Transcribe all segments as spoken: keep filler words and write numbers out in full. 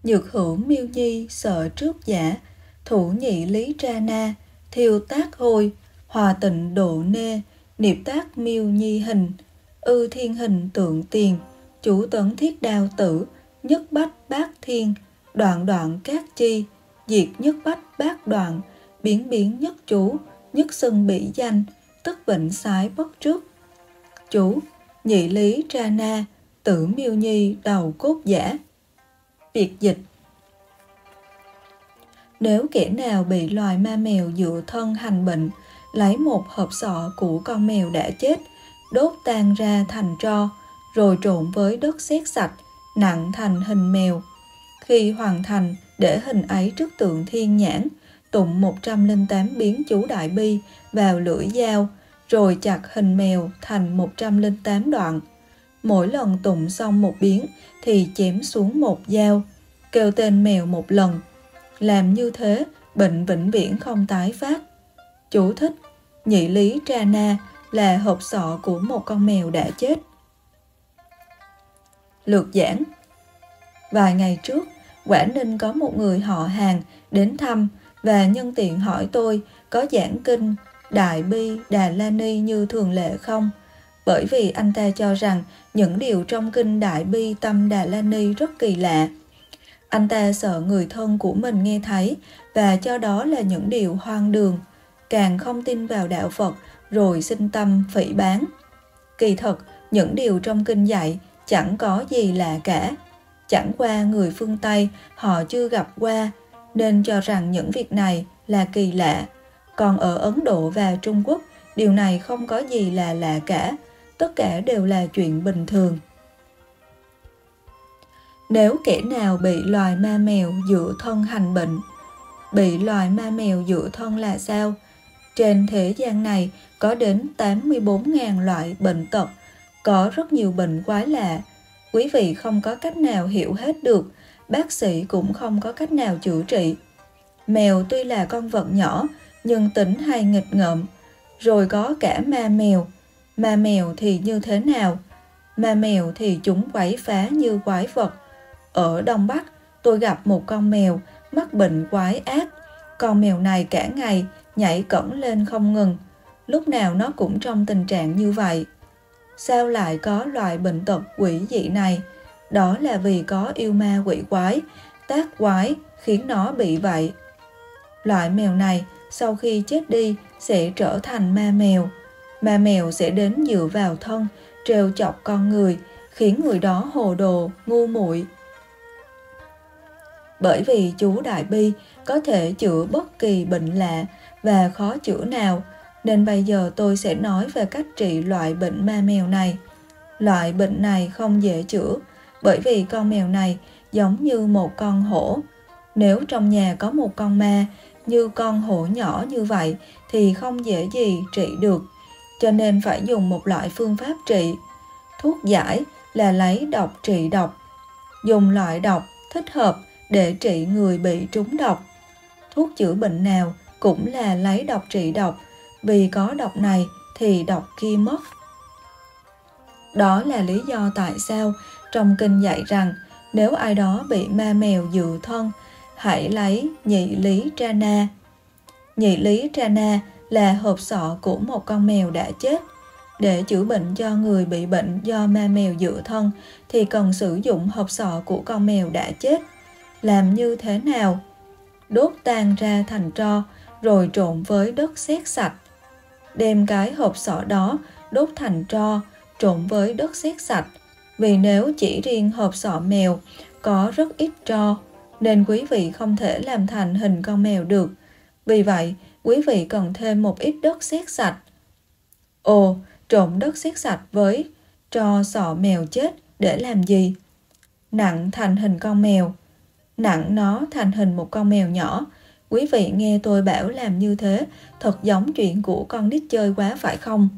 Nhược hữu miêu nhi sợ trước giả, thủ nhị lý tra na, thiêu tác hôi, hòa tịnh độ nê, niệm tác miêu nhi hình, ư thiên hình tượng tiền, chủ tấn thiết đao tử, nhất bách bát thiên, đoạn đoạn các chi, diệt nhất bách bát đoạn, biến biến nhất chú, nhất xưng bị danh, tức bệnh sái bất trước. Chú, nhị lý tra na, tử miêu nhi đầu cốt giả. Biệt dịch: nếu kẻ nào bị loài ma mèo dựa thân hành bệnh, lấy một hộp sọ của con mèo đã chết, đốt tan ra thành tro, rồi trộn với đất sét sạch, nặng thành hình mèo. Khi hoàn thành, để hình ấy trước tượng thiên nhãn, tụng một trăm lẻ tám biến chú đại bi vào lưỡi dao, rồi chặt hình mèo thành một trăm lẻ tám đoạn. Mỗi lần tụng xong một biến thì chém xuống một dao, kêu tên mèo một lần. Làm như thế, bệnh vĩnh viễn không tái phát. Chú thích: nhị lý tra na là hộp sọ của một con mèo đã chết. Lược giảng: vài ngày trước, Quảng Ninh có một người họ hàng đến thăm và nhân tiện hỏi tôi có giảng kinh Đại Bi Đà La Ni như thường lệ không, bởi vì anh ta cho rằng những điều trong kinh Đại Bi Tâm Đà La Ni rất kỳ lạ. Anh ta sợ người thân của mình nghe thấy và cho đó là những điều hoang đường, càng không tin vào đạo Phật, rồi sinh tâm phỉ báng. Kỳ thật, những điều trong kinh dạy chẳng có gì lạ cả. Chẳng qua người phương Tây họ chưa gặp qua, nên cho rằng những việc này là kỳ lạ. Còn ở Ấn Độ và Trung Quốc, điều này không có gì là lạ cả, tất cả đều là chuyện bình thường. Nếu kẻ nào bị loài ma mèo dựa thân hành bệnh. Bị loài ma mèo dựa thân là sao? Trên thế gian này có đến tám mươi bốn nghìn loại bệnh tật, có rất nhiều bệnh quái lạ. Quý vị không có cách nào hiểu hết được, bác sĩ cũng không có cách nào chữa trị. Mèo tuy là con vật nhỏ, nhưng tính hay nghịch ngợm. Rồi có cả ma mèo. Ma mèo thì như thế nào? Ma mèo thì chúng quấy phá như quái vật. Ở Đông Bắc, tôi gặp một con mèo mắc bệnh quái ác. Con mèo này cả ngày nhảy cẫng lên không ngừng. Lúc nào nó cũng trong tình trạng như vậy. Sao lại có loại bệnh tật quỷ dị này? Đó là vì có yêu ma quỷ quái, tác quái khiến nó bị vậy. Loại mèo này sau khi chết đi sẽ trở thành ma mèo. Ma mèo sẽ đến dựa vào thân, trêu chọc con người, khiến người đó hồ đồ, ngu muội. Bởi vì chú Đại Bi có thể chữa bất kỳ bệnh lạ và khó chữa nào, nên bây giờ tôi sẽ nói về cách trị loại bệnh ma mèo này. Loại bệnh này không dễ chữa, bởi vì con mèo này giống như một con hổ. Nếu trong nhà có một con ma như con hổ nhỏ như vậy thì không dễ gì trị được, cho nên phải dùng một loại phương pháp trị. Thuốc giải là lấy độc trị độc, dùng loại độc thích hợp để trị người bị trúng độc. Thuốc chữa bệnh nào cũng là lấy độc trị độc, vì có độc này thì độc kia mất. Đó là lý do tại sao trong kinh dạy rằng nếu ai đó bị ma mèo dựa thân, hãy lấy nhị lý tra na. Nhị lý tra na là hộp sọ của một con mèo đã chết. Để chữa bệnh cho người bị bệnh do ma mèo dựa thân thì cần sử dụng hộp sọ của con mèo đã chết. Làm như thế nào? Đốt tan ra thành tro, rồi trộn với đất sét sạch. Đem cái hộp sọ đó đốt thành tro, trộn với đất sét sạch. Vì nếu chỉ riêng hộp sọ mèo có rất ít tro, nên quý vị không thể làm thành hình con mèo được. Vì vậy, quý vị cần thêm một ít đất sét sạch. Ồ, trộn đất sét sạch với tro sọ mèo chết để làm gì? Nặng thành hình con mèo. Nặng nó thành hình một con mèo nhỏ. Quý vị nghe tôi bảo làm như thế, thật giống chuyện của con nít chơi quá phải không?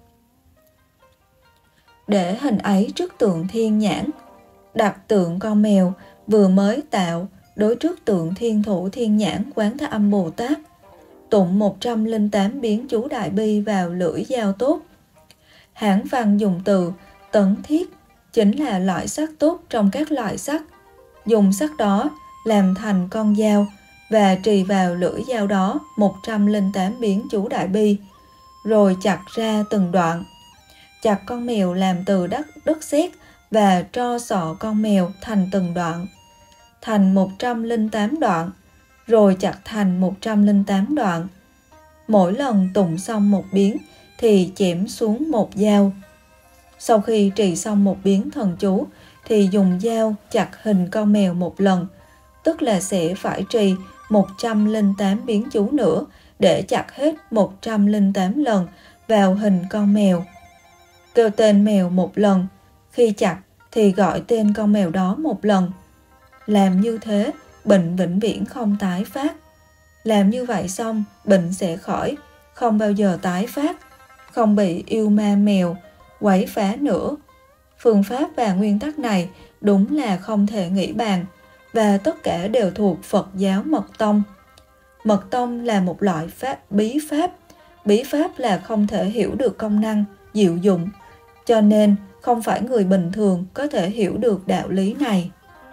Để hình ấy trước tượng thiên nhãn. Đặt tượng con mèo vừa mới tạo đối trước tượng thiên thủ thiên nhãn Quán Thế Âm Bồ Tát. Tụng một trăm lẻ tám biến chú Đại Bi vào lưỡi dao tốt. Hán văn dùng từ tấn thiết, chính là loại sắt tốt trong các loại sắt. dùng sắt đó làm thành con dao và trì vào lưỡi dao đó một trăm lẻ tám biến chú Đại Bi, rồi chặt ra từng đoạn. Chặt con mèo làm từ đất đất sét và tro sọ con mèo thành từng đoạn, thành một trăm lẻ tám đoạn, rồi chặt thành một trăm lẻ tám đoạn. Mỗi lần tụng xong một biến thì chém xuống một dao. Sau khi trì xong một biến thần chú thì dùng dao chặt hình con mèo một lần, tức là sẽ phải trì một trăm lẻ tám biến chú nữa để chặt hết một trăm lẻ tám lần vào hình con mèo. Kêu tên mèo một lần, khi chặt thì gọi tên con mèo đó một lần. Làm như thế, bệnh vĩnh viễn không tái phát. Làm như vậy xong, bệnh sẽ khỏi, không bao giờ tái phát, không bị yêu ma mèo quấy phá nữa. Phương pháp và nguyên tắc này đúng là không thể nghĩ bàn, và tất cả đều thuộc Phật giáo Mật Tông. Mật Tông là một loại pháp bí pháp. Bí pháp là không thể hiểu được công năng, diệu dụng, cho nên không phải người bình thường có thể hiểu được đạo lý này.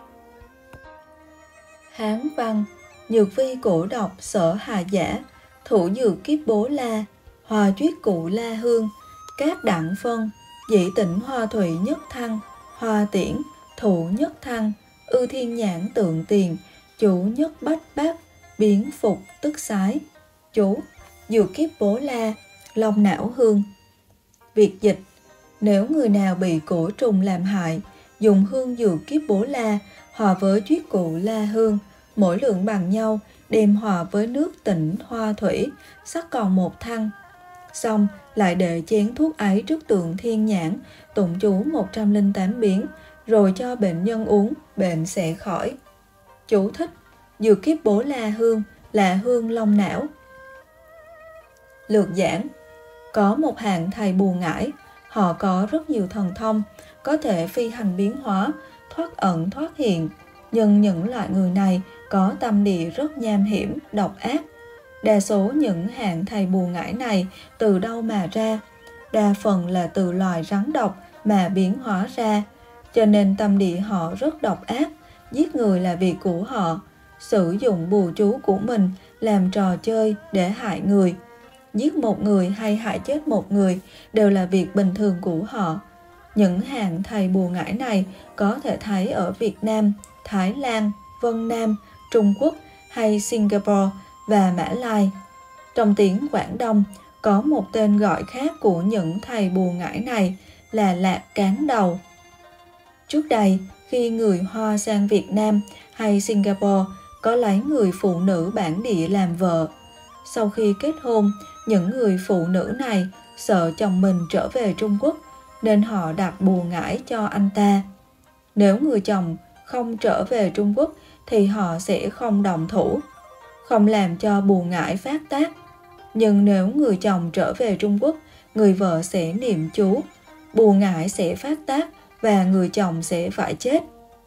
Hán văn: Nhược vi cổ độc sở hà giả, thủ dược kiếp bố la, hòa chuyết cụ la hương, cát đặng phân, dị tịnh hoa thủy nhất thăng, hoa tiễn, thủ nhất thăng, ư thiên nhãn tượng tiền, chủ nhất bách bát, biến phục tức sái. Chú: dược kiếp bố la, long não hương. Việc dịch: nếu người nào bị cổ trùng làm hại, dùng hương dược kiếp bố la hòa với chuyết cụ la hương, mỗi lượng bằng nhau, đem hòa với nước tịnh hoa thủy, sắc còn một thăng. Xong lại để chén thuốc ấy trước tượng thiên nhãn, tụng chú một trăm lẻ tám biến, rồi cho bệnh nhân uống, bệnh sẽ khỏi. Chú thích: dược kiếp bố la hương là hương long não. Lược giảng: có một hạng thầy bùa ngải, họ có rất nhiều thần thông, có thể phi hành biến hóa, thoát ẩn thoát hiện, nhưng những loại người này có tâm địa rất nham hiểm, độc ác. Đa số những hạng thầy bùa ngải này từ đâu mà ra? Đa phần là từ loài rắn độc mà biến hóa ra, cho nên tâm địa họ rất độc ác, giết người là việc của họ, sử dụng bùa chú của mình làm trò chơi để hại người. Giết một người hay hại chết một người đều là việc bình thường của họ. Những hạng thầy bùa ngải này có thể thấy ở Việt Nam, Thái Lan, Vân Nam, Trung Quốc hay Singapore và Mã Lai. Trong tiếng Quảng Đông, có một tên gọi khác của những thầy bùa ngải này là lạc cán đầu. Trước đây, khi người Hoa sang Việt Nam hay Singapore có lấy người phụ nữ bản địa làm vợ. Sau khi kết hôn, những người phụ nữ này sợ chồng mình trở về Trung Quốc nên họ đặt bùa ngải cho anh ta. Nếu người chồng không trở về Trung Quốc thì họ sẽ không động thủ, không làm cho bùa ngải phát tác. Nhưng nếu người chồng trở về Trung Quốc, người vợ sẽ niệm chú, bùa ngải sẽ phát tác và người chồng sẽ phải chết.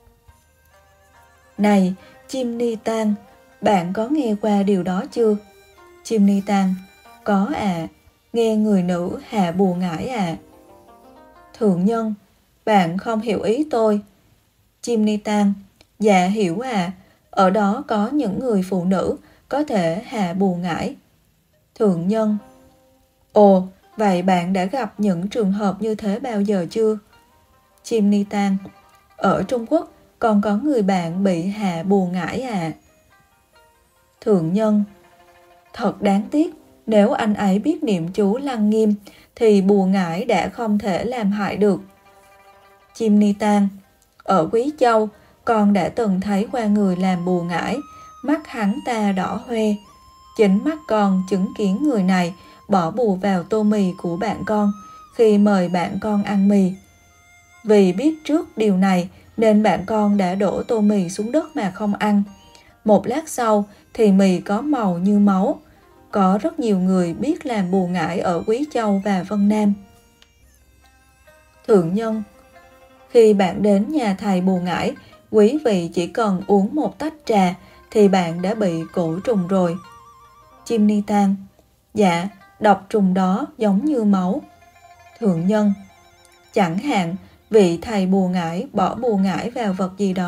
Này, Chim Ni Tan, bạn có nghe qua điều đó chưa? Chim Ni Tan: có ạ, à, nghe người nữ hạ bùa ngải ạ. À. Thượng nhân: bạn không hiểu ý tôi. Chim Ni Tan: dạ hiểu à, ở đó có những người phụ nữ có thể hạ bùa ngải. Thượng nhân: ồ, vậy bạn đã gặp những trường hợp như thế bao giờ chưa? Chim Ni Tan: ở Trung Quốc còn có người bạn bị hạ bùa ngải à. Thượng nhân: thật đáng tiếc, nếu anh ấy biết niệm chú Lăng Nghiêm thì bùa ngải đã không thể làm hại được. Chim Ni Tan: ở Quý Châu, con đã từng thấy qua người làm bùa ngải, mắt hắn ta đỏ hoe. Chính mắt con chứng kiến người này bỏ bùa vào tô mì của bạn con khi mời bạn con ăn mì. Vì biết trước điều này nên bạn con đã đổ tô mì xuống đất mà không ăn. Một lát sau thì mì có màu như máu. Có rất nhiều người biết làm bùa ngải ở Quý Châu và Vân Nam. Thượng nhân: khi bạn đến nhà thầy bùa ngải, quý vị chỉ cần uống một tách trà thì bạn đã bị cổ trùng rồi. Chim Ni Tan: dạ, độc trùng đó giống như máu. Thượng nhân: chẳng hạn vị thầy bùa ngải bỏ bùa ngải vào vật gì đó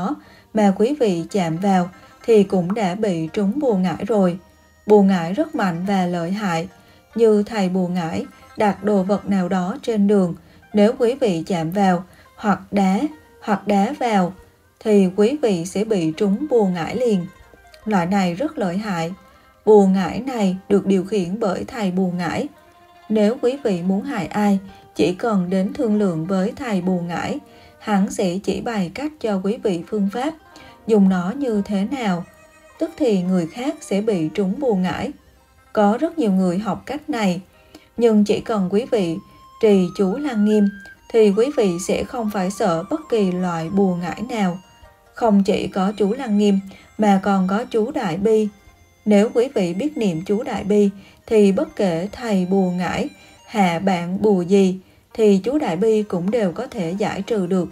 mà quý vị chạm vào thì cũng đã bị trúng bùa ngải rồi. Bùa ngải rất mạnh và lợi hại, như thầy bùa ngải đặt đồ vật nào đó trên đường, nếu quý vị chạm vào hoặc đá hoặc đá vào thì quý vị sẽ bị trúng bùa ngải liền. Loại này rất lợi hại. Bùa ngải này được điều khiển bởi thầy bùa ngải. Nếu quý vị muốn hại ai, chỉ cần đến thương lượng với thầy bùa ngải, hắn sẽ chỉ bày cách cho quý vị phương pháp dùng nó như thế nào, tức thì người khác sẽ bị trúng bùa ngải. Có rất nhiều người học cách này, nhưng chỉ cần quý vị trì chú Lăng Nghiêm thì quý vị sẽ không phải sợ bất kỳ loại bùa ngải nào. Không chỉ có chú Lăng Nghiêm mà còn có chú Đại Bi. Nếu quý vị biết niệm chú Đại Bi thì bất kể thầy bùa ngải hạ bạn bùa gì thì chú Đại Bi cũng đều có thể giải trừ được.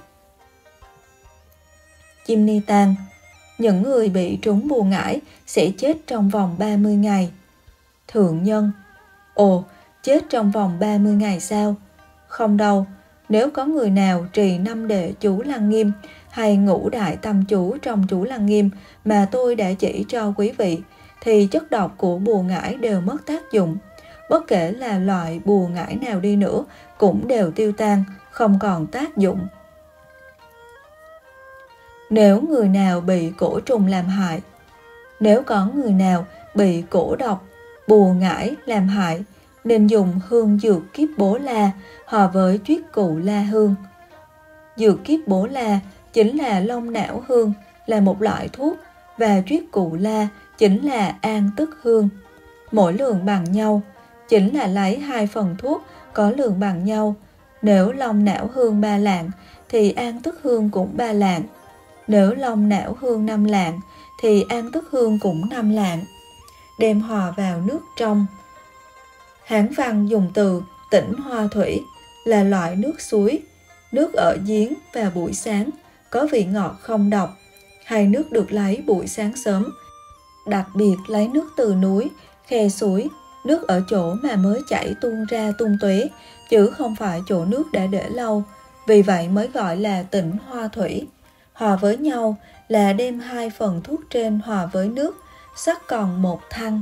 Chim ni tang. Những người bị trúng bùa ngải sẽ chết trong vòng ba mươi ngày. Thượng nhân. Ồ, chết trong vòng ba mươi ngày sao? Không đâu, nếu có người nào trì năm đệ chú Lăng Nghiêm hay ngũ đại tâm chú trong chú Lăng Nghiêm mà tôi đã chỉ cho quý vị, thì chất độc của bùa ngải đều mất tác dụng. Bất kể là loại bùa ngải nào đi nữa cũng đều tiêu tan, không còn tác dụng. Nếu người nào bị cổ trùng làm hại, nếu có người nào bị cổ độc, bùa ngải làm hại, nên dùng hương dược kiếp bố la hòa với chuyết cụ la hương. Dược kiếp bố la chính là long não hương, là một loại thuốc, và chuyết cụ la chính là an tức hương. Mỗi lượng bằng nhau, chính là lấy hai phần thuốc có lượng bằng nhau. Nếu long não hương ba lạng thì an tức hương cũng ba lạng. Nếu long não hương năm lạng thì an tức hương cũng năm lạng. Đem hòa vào nước trong. Hán văn dùng từ tĩnh hoa thủy, là loại nước suối, nước ở giếng vào buổi sáng, có vị ngọt không độc, hay nước được lấy buổi sáng sớm. Đặc biệt lấy nước từ núi, khe suối, nước ở chỗ mà mới chảy tuôn ra tung tóe, chứ không phải chỗ nước đã để lâu, vì vậy mới gọi là tĩnh hoa thủy. Hòa với nhau là đem hai phần thuốc trên hòa với nước, sắc còn một thăng.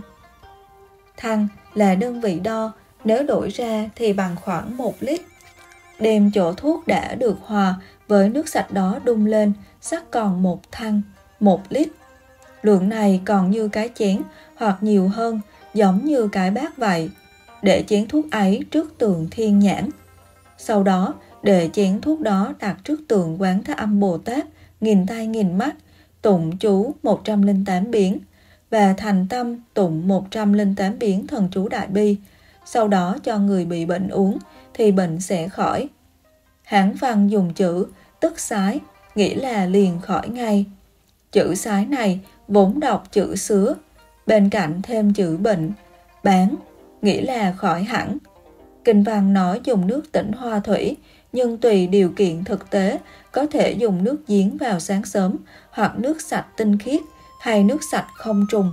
Thăng là đơn vị đo, nếu đổi ra thì bằng khoảng một lít. Đem chỗ thuốc đã được hòa với nước sạch đó đun lên, sắc còn một thăng, một lít. Lượng này còn như cái chén hoặc nhiều hơn, giống như cái bát vậy. Để chén thuốc ấy trước tượng Thiên Nhãn. Sau đó, để chén thuốc đó đặt trước tượng Quán Thế Âm Bồ Tát, nghìn tay nghìn mắt, tụng chú một trăm lẻ tám biến, và thành tâm tụng một trăm lẻ tám biến thần chú Đại Bi. Sau đó cho người bị bệnh uống thì bệnh sẽ khỏi. Hán văn dùng chữ tức sái, nghĩa là liền khỏi ngay. Chữ sái này vốn đọc chữ sứa, bên cạnh thêm chữ bệnh, bán, nghĩa là khỏi hẳn. Kinh văn nói dùng nước tĩnh hoa thủy, nhưng tùy điều kiện thực tế có thể dùng nước giếng vào sáng sớm, hoặc nước sạch tinh khiết, hay nước sạch không trùng.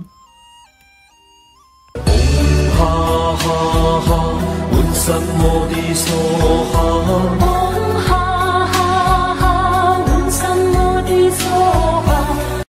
Ha ha ha,